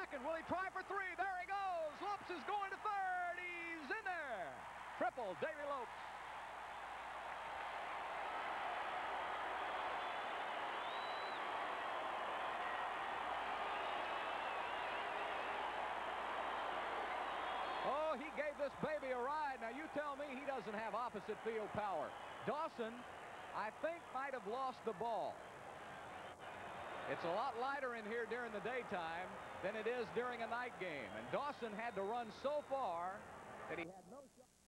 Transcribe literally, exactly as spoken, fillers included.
second. Will he try for three? There he goes. Lopes is going to third. He's in there. Triple, Davey Lopes. Oh, he gave this baby a ride. Now, you tell me he doesn't have opposite field power. Dawson, I think, might have lost the ball. It's a lot lighter in here during the daytime than it is during a night game. And Dawson had to run so far that he had